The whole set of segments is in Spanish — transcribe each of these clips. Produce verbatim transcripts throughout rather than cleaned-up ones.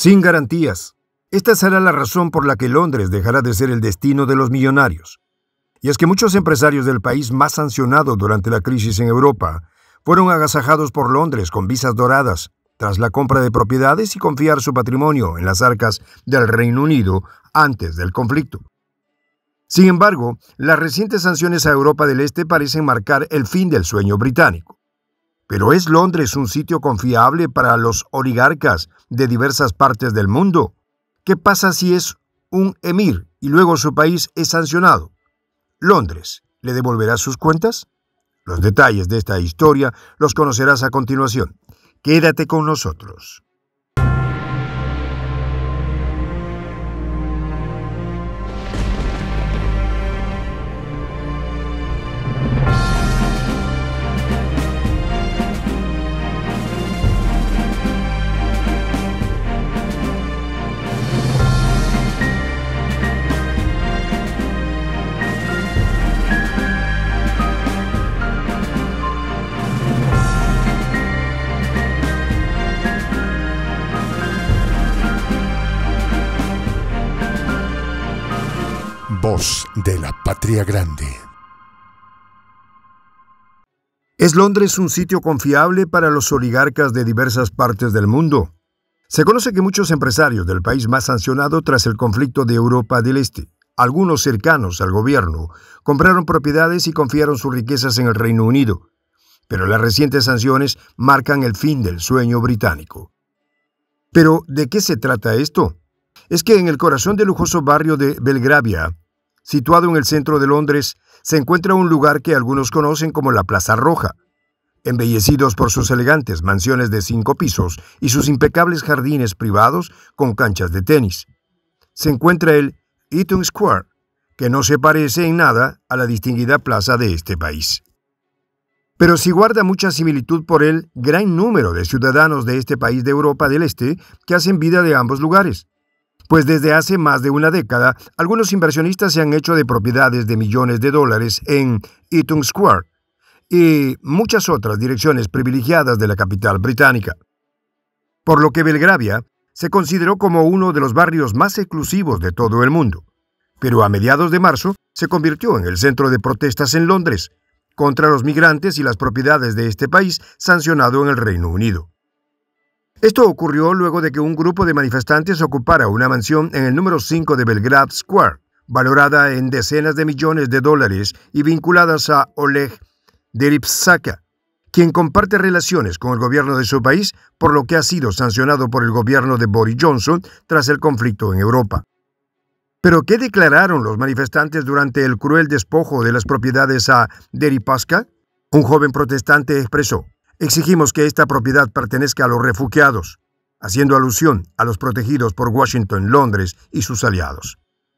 sin garantías. Esta será la razón por la que Londres dejará de ser el destino de los millonarios. Y es que muchos empresarios del país más sancionado durante la crisis en Europa fueron agasajados por Londres con visas doradas, tras la compra de propiedades y confiar su patrimonio en las arcas del Reino Unido antes del conflicto. Sin embargo, las recientes sanciones a Europa del Este parecen marcar el fin del sueño británico. ¿Pero es Londres un sitio confiable para los oligarcas de diversas partes del mundo? ¿Qué pasa si es un emir y luego su país es sancionado? ¿Londres le devolverá sus cuentas? Los detalles de esta historia los conocerás a continuación. Quédate con nosotros. Voz de la Patria Grande. ¿Es Londres un sitio confiable para los oligarcas de diversas partes del mundo? Se conoce que muchos empresarios del país más sancionado tras el conflicto de Europa del Este, algunos cercanos al gobierno, compraron propiedades y confiaron sus riquezas en el Reino Unido. Pero las recientes sanciones marcan el fin del sueño británico. ¿Pero de qué se trata esto? Es que en el corazón del lujoso barrio de Belgravia, situado en el centro de Londres, se encuentra un lugar que algunos conocen como la Plaza Roja, embellecidos por sus elegantes mansiones de cinco pisos y sus impecables jardines privados con canchas de tenis. Se encuentra el Eaton Square, que no se parece en nada a la distinguida plaza de este país. Pero sí guarda mucha similitud por el gran número de ciudadanos de este país de Europa del Este que hacen vida de ambos lugares. Pues desde hace más de una década, algunos inversionistas se han hecho de propiedades de millones de dólares en Eaton Square y muchas otras direcciones privilegiadas de la capital británica. Por lo que Belgravia se consideró como uno de los barrios más exclusivos de todo el mundo. Pero a mediados de marzo se convirtió en el centro de protestas en Londres contra los migrantes y las propiedades de este país sancionado en el Reino Unido. Esto ocurrió luego de que un grupo de manifestantes ocupara una mansión en el número cinco de Belgrave Square, valorada en decenas de millones de dólares y vinculadas a Oleg Deripaska, quien comparte relaciones con el gobierno de su país, por lo que ha sido sancionado por el gobierno de Boris Johnson tras el conflicto en Europa. ¿Pero qué declararon los manifestantes durante el cruel despojo de las propiedades a Deripaska? Un joven protestante expresó: "Exigimos que esta propiedad pertenezca a los refugiados", haciendo alusión a los protegidos por Washington, Londres y sus aliados.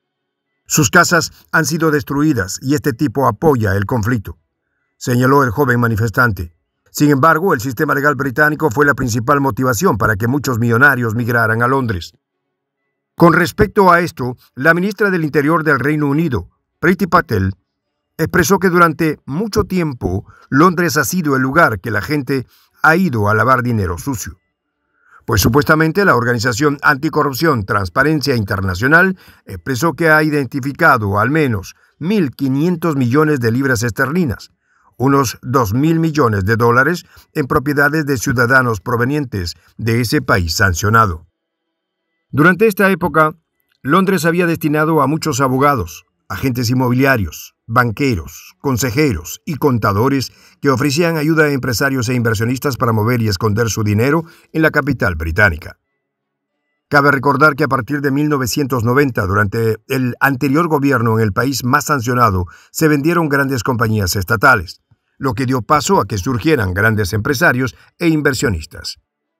Sus casas han sido destruidas y este tipo apoya el conflicto, señaló el joven manifestante. Sin embargo, el sistema legal británico fue la principal motivación para que muchos millonarios migraran a Londres. Con respecto a esto, la ministra del Interior del Reino Unido, Priti Patel, expresó que durante mucho tiempo Londres ha sido el lugar que la gente ha ido a lavar dinero sucio. Pues supuestamente la organización anticorrupción Transparencia Internacional expresó que ha identificado al menos mil quinientos millones de libras esterlinas, unos dos mil millones de dólares, en propiedades de ciudadanos provenientes de ese país sancionado. Durante esta época, Londres había destinado a muchos abogados, agentes inmobiliarios, banqueros, consejeros y contadores que ofrecían ayuda a empresarios e inversionistas para mover y esconder su dinero en la capital británica. Cabe recordar que a partir de mil novecientos noventa, durante el anterior gobierno en el país más sancionado, se vendieron grandes compañías estatales, lo que dio paso a que surgieran grandes empresarios e inversionistas,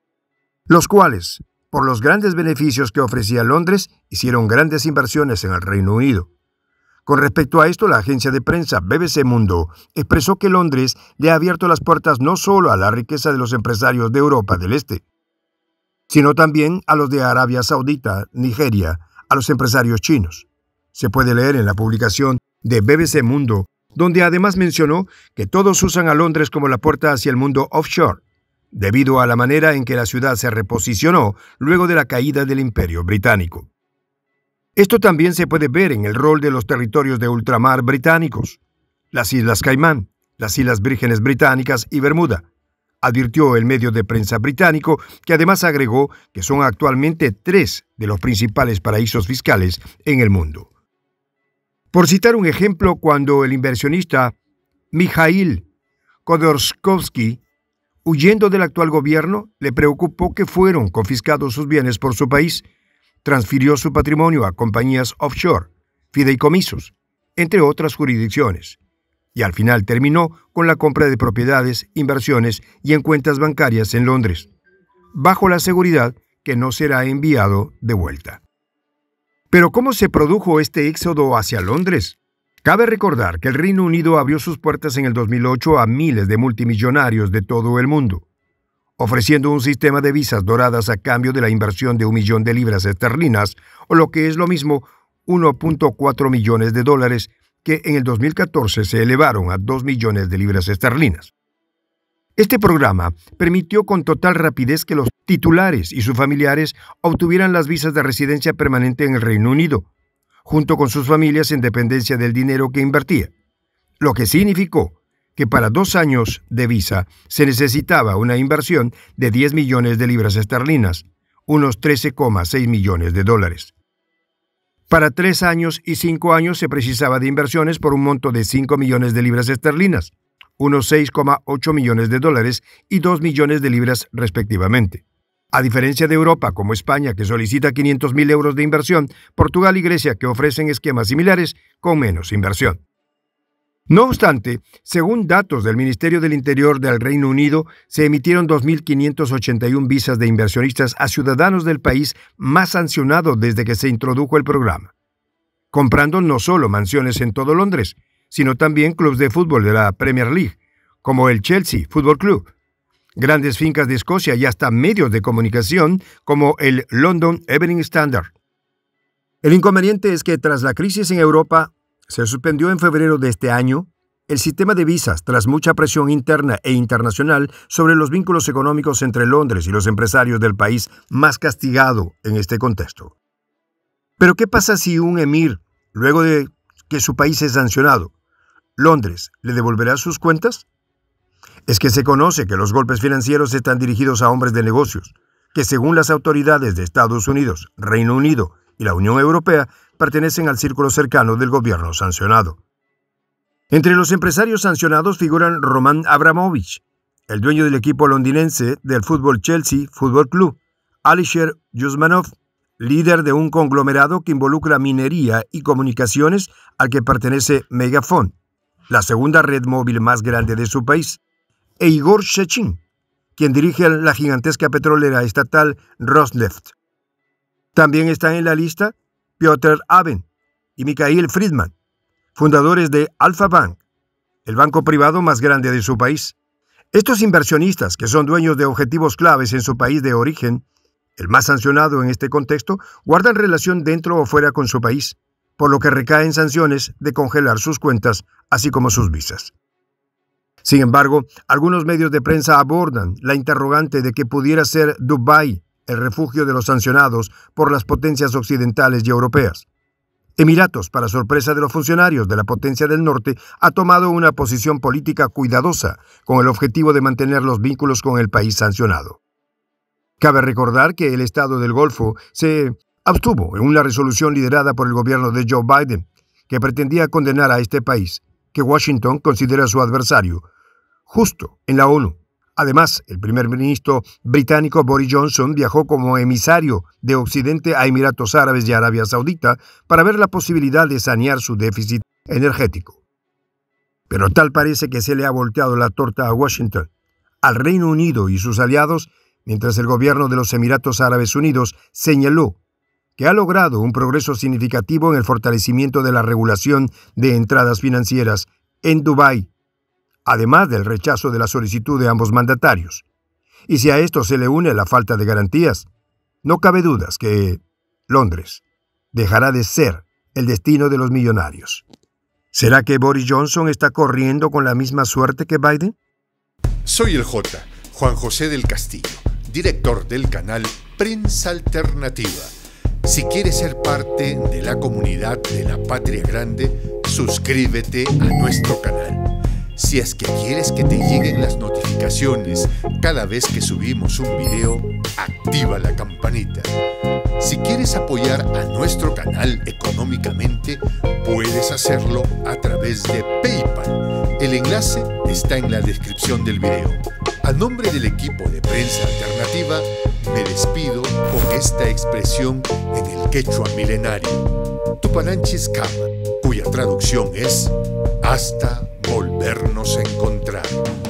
los cuales, por los grandes beneficios que ofrecía Londres, hicieron grandes inversiones en el Reino Unido. Con respecto a esto, la agencia de prensa B B C Mundo expresó que Londres le ha abierto las puertas no solo a la riqueza de los empresarios de Europa del Este, sino también a los de Arabia Saudita, Nigeria, a los empresarios chinos. Se puede leer en la publicación de B B C Mundo, donde además mencionó que todos usan a Londres como la puerta hacia el mundo offshore, debido a la manera en que la ciudad se reposicionó luego de la caída del Imperio Británico. Esto también se puede ver en el rol de los territorios de ultramar británicos, las Islas Caimán, las Islas Vírgenes Británicas y Bermuda, advirtió el medio de prensa británico, que además agregó que son actualmente tres de los principales paraísos fiscales en el mundo. Por citar un ejemplo, cuando el inversionista Mikhail Khodorkovsky, huyendo del actual gobierno, le preocupó que fueron confiscados sus bienes por su país, transfirió su patrimonio a compañías offshore, fideicomisos, entre otras jurisdicciones, y al final terminó con la compra de propiedades, inversiones y en cuentas bancarias en Londres, bajo la seguridad que no será enviado de vuelta. Pero ¿cómo se produjo este éxodo hacia Londres? Cabe recordar que el Reino Unido abrió sus puertas en el dos mil ocho a miles de multimillonarios de todo el mundo, ofreciendo un sistema de visas doradas a cambio de la inversión de un millón de libras esterlinas, o lo que es lo mismo, uno punto cuatro millones de dólares, que en el dos mil catorce se elevaron a dos millones de libras esterlinas. Este programa permitió con total rapidez que los titulares y sus familiares obtuvieran las visas de residencia permanente en el Reino Unido, junto con sus familias en dependencia del dinero que invertía, lo que significó que para dos años de visa se necesitaba una inversión de diez millones de libras esterlinas, unos trece coma seis millones de dólares. Para tres años y cinco años se precisaba de inversiones por un monto de cinco millones de libras esterlinas, unos seis coma ocho millones de dólares y dos millones de libras respectivamente. A diferencia de Europa, como España, que solicita quinientos mil euros de inversión, Portugal y Grecia, que ofrecen esquemas similares con menos inversión. No obstante, según datos del Ministerio del Interior del Reino Unido, se emitieron dos mil quinientas ochenta y una visas de inversionistas a ciudadanos del país más sancionado desde que se introdujo el programa, comprando no solo mansiones en todo Londres, sino también clubes de fútbol de la Premier League, como el Chelsea Football Club, grandes fincas de Escocia y hasta medios de comunicación como el London Evening Standard. El inconveniente es que tras la crisis en Europa, se suspendió en febrero de este año el sistema de visas tras mucha presión interna e internacional sobre los vínculos económicos entre Londres y los empresarios del país más castigado en este contexto. Pero ¿qué pasa si un emir, luego de que su país es sancionado, Londres le devolverá sus cuentas? Es que se conoce que los golpes financieros están dirigidos a hombres de negocios, que según las autoridades de Estados Unidos, Reino Unido y la Unión Europea, pertenecen al círculo cercano del gobierno sancionado. Entre los empresarios sancionados figuran Roman Abramovich, el dueño del equipo londinense del fútbol Chelsea Football Club, Alisher Usmanov, líder de un conglomerado que involucra minería y comunicaciones al que pertenece Megafon, la segunda red móvil más grande de su país, e Igor Shechin, quien dirige la gigantesca petrolera estatal Rosneft. También están en la lista Piotr Aben y Mikhail Friedman, fundadores de Alfa Bank, el banco privado más grande de su país. Estos inversionistas, que son dueños de objetivos claves en su país de origen, el más sancionado en este contexto, guardan relación dentro o fuera con su país, por lo que recaen sanciones de congelar sus cuentas, así como sus visas. Sin embargo, algunos medios de prensa abordan la interrogante de que pudiera ser Dubái el refugio de los sancionados por las potencias occidentales y europeas. Emiratos, para sorpresa de los funcionarios de la potencia del norte, ha tomado una posición política cuidadosa con el objetivo de mantener los vínculos con el país sancionado. Cabe recordar que el Estado del Golfo se abstuvo en una resolución liderada por el gobierno de Joe Biden, que pretendía condenar a este país, que Washington considera su adversario, justo en la ONU. Además, el primer ministro británico Boris Johnson viajó como emisario de Occidente a Emiratos Árabes y Arabia Saudita para ver la posibilidad de sanear su déficit energético. Pero tal parece que se le ha volteado la torta a Washington, al Reino Unido y sus aliados, mientras el gobierno de los Emiratos Árabes Unidos señaló que ha logrado un progreso significativo en el fortalecimiento de la regulación de entradas financieras en Dubái, además del rechazo de la solicitud de ambos mandatarios. Y si a esto se le une la falta de garantías, no cabe dudas que Londres dejará de ser el destino de los millonarios. ¿Será que Boris Johnson está corriendo con la misma suerte que Biden? Soy el J. Juan José del Castillo, director del canal Prensa Alternativa. Si quieres ser parte de la comunidad de la Patria Grande, suscríbete a nuestro canal. Si es que quieres que te lleguen las notificaciones cada vez que subimos un video, activa la campanita. Si quieres apoyar a nuestro canal económicamente, puedes hacerlo a través de PayPal. El enlace está en la descripción del video. A nombre del equipo de Prensa Alternativa, me despido con esta expresión en el quechua milenario, Tupananchis Kama, cuya traducción es hasta volvernos a encontrar.